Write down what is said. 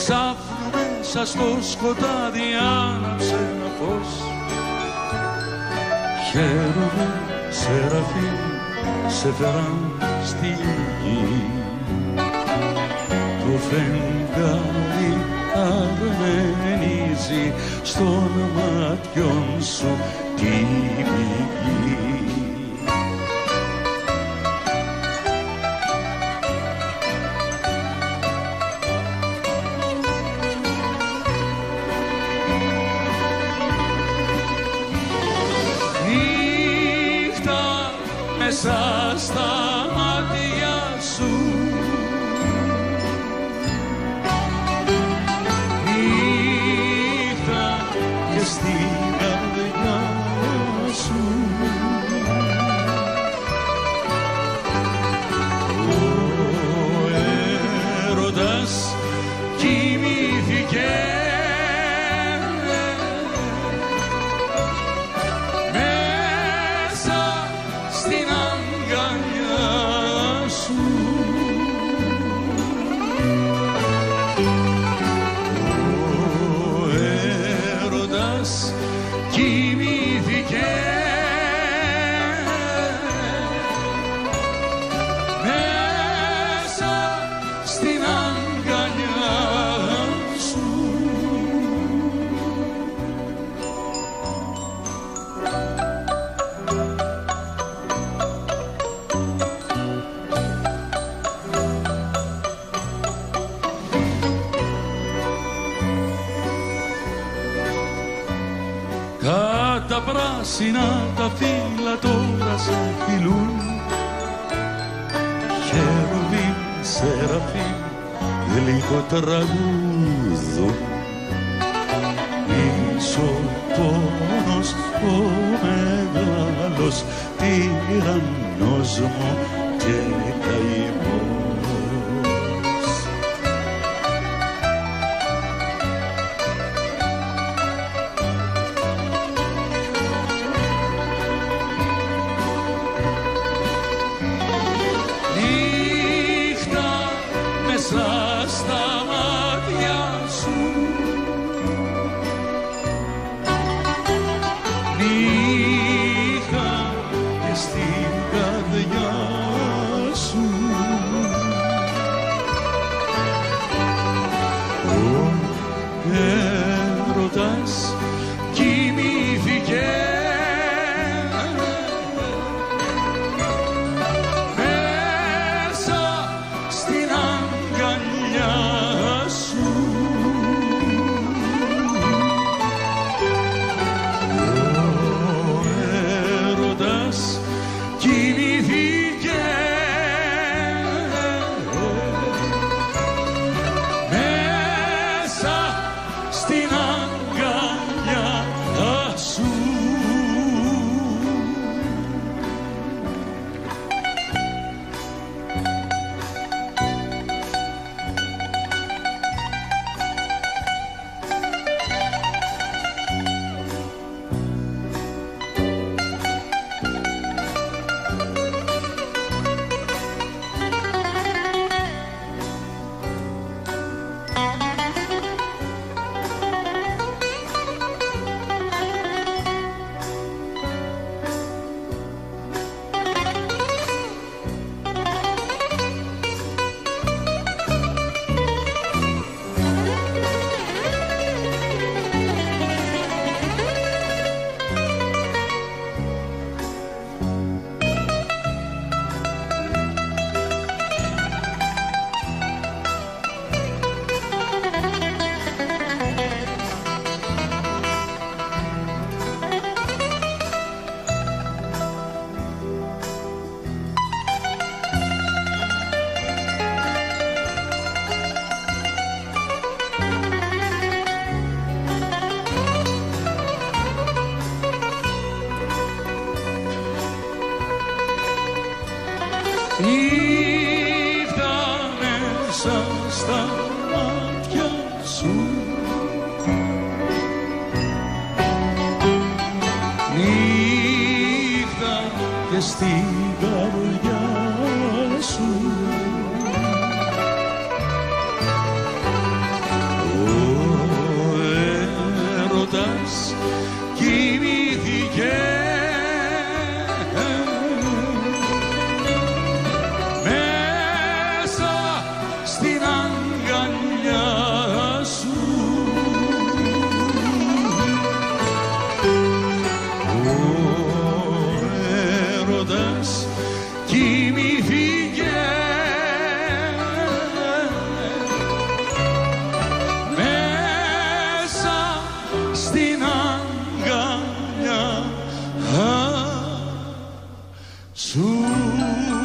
Ξάφνου μέσα στο σκοτάδι άναψε ένα φως. Χαίρομαι, Σεραφείμ, σε φέραν στη γη. Το φεγγάρι αρμενίζει στον μάτιον σου τη πηγή. Μέσα στα μάτια σου νύχτα και στην καρδιά σου ο έρωτας κοιμήθηκε τα πράσινα τα φύλλα τώρα σε φιλούν. Χέροβιμ, Σεραφείμ, γλυκό τραγούδο. Πίσω πόνος ο μεγάλος τυραννός μου και καημός. Στα μάτια σου νύχτα και στην καρδιά σου ο έρωτας κοιμήθηκε Νύχτα μέσα στα μάτια σου νύχτα και στην καρδιά σου ο Su